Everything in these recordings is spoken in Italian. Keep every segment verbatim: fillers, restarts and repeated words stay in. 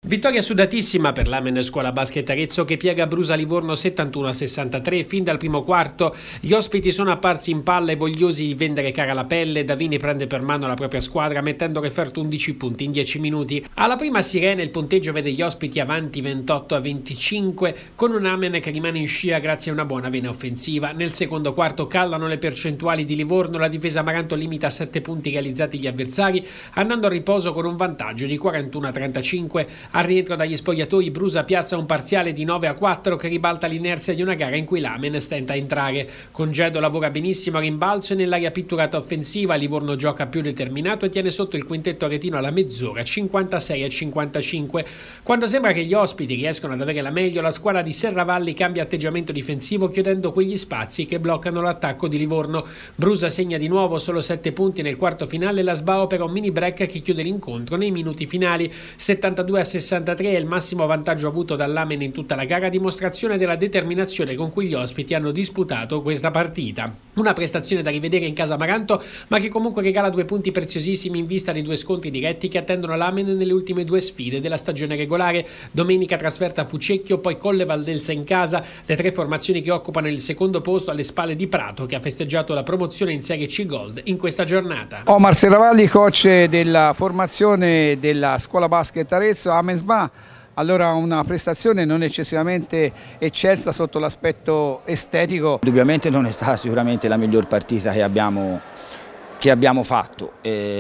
Vittoria sudatissima per l'Amen Scuola Basket Arezzo che piega Brusa Livorno settantuno a sessantatré. Fin dal primo quarto gli ospiti sono apparsi in palla e vogliosi di vendere cara la pelle. Davini prende per mano la propria squadra mettendo referto undici punti in dieci minuti. Alla prima sirena il punteggio vede gli ospiti avanti ventotto a venticinque con un Amen che rimane in scia grazie a una buona vena offensiva. Nel secondo quarto callano le percentuali di Livorno, la difesa Amaranto limita a sette punti realizzati gli avversari andando a riposo con un vantaggio di quarantuno a trentacinque. Al rientro dagli spogliatoi Brusa piazza un parziale di nove a quattro che ribalta l'inerzia di una gara in cui l'Amen stenta a entrare. Congedo lavora benissimo a rimbalzo e nell'area pitturata offensiva Livorno gioca più determinato e tiene sotto il quintetto aretino alla mezz'ora cinquantasei a cinquantacinque. Quando sembra che gli ospiti riescono ad avere la meglio, la squadra di Serravalli cambia atteggiamento difensivo chiudendo quegli spazi che bloccano l'attacco di Livorno. Brusa segna di nuovo solo sette punti nel quarto finale e la Sbao opera un mini break che chiude l'incontro nei minuti finali. settantadue a sessantatré è il massimo vantaggio avuto dall'Amen in tutta la gara, dimostrazione della determinazione con cui gli ospiti hanno disputato questa partita. Una prestazione da rivedere in casa Amaranto, ma che comunque regala due punti preziosissimi in vista dei due scontri diretti che attendono l'Amen nelle ultime due sfide della stagione regolare. Domenica trasferta a Fucecchio, poi Colle Valdelsa in casa, le tre formazioni che occupano il secondo posto alle spalle di Prato che ha festeggiato la promozione in Serie C Gold in questa giornata. Omar Serravalli, coach della formazione della Scuola Basket Arezzo, Amen Sba. Allora una prestazione non eccessivamente eccelsa sotto l'aspetto estetico. Indubbiamente non è stata sicuramente la miglior partita che abbiamo, che abbiamo fatto,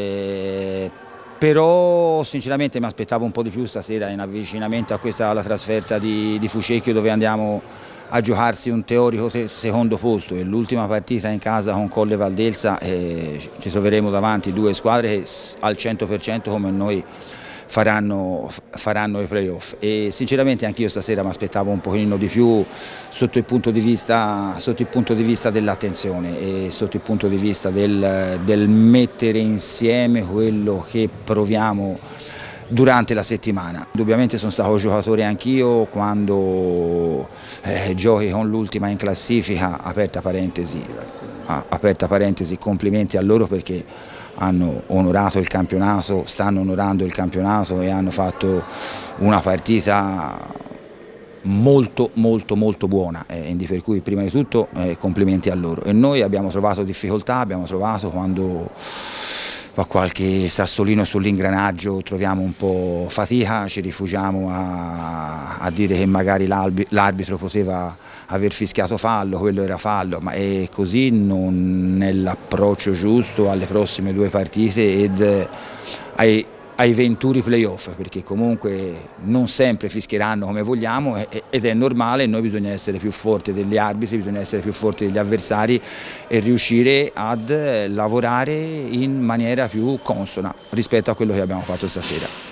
eh, però sinceramente mi aspettavo un po' di più stasera in avvicinamento a questa alla trasferta di, di Fucecchio, dove andiamo a giocarsi un teorico secondo posto, e l'ultima partita in casa con Colle Valdelsa eh, ci troveremo davanti due squadre che al cento per cento come noi Faranno, faranno i playoff, e sinceramente anch'io stasera mi aspettavo un pochino di più sotto il punto di vista, sotto il punto di vista dell'attenzione e sotto il punto di vista del, del mettere insieme quello che proviamo durante la settimana. Indubbiamente sono stato giocatore anch'io quando eh, giochi con l'ultima in classifica, aperta parentesi, aperta parentesi, complimenti a loro perché hanno onorato il campionato, stanno onorando il campionato e hanno fatto una partita molto molto molto buona, eh, per cui prima di tutto eh, complimenti a loro. E noi abbiamo trovato difficoltà, abbiamo trovato quando fa qualche sassolino sull'ingranaggio, troviamo un po' fatica, ci rifugiamo a, a dire che magari l'arbitro poteva aver fischiato fallo, quello era fallo, ma è così non è l'approccio giusto alle prossime due partite ed ai, ai venturi playoff, perché comunque non sempre fischieranno come vogliamo ed è normale. Noi bisogna essere più forti degli arbitri, bisogna essere più forti degli avversari e riuscire ad lavorare in maniera più consona rispetto a quello che abbiamo fatto stasera.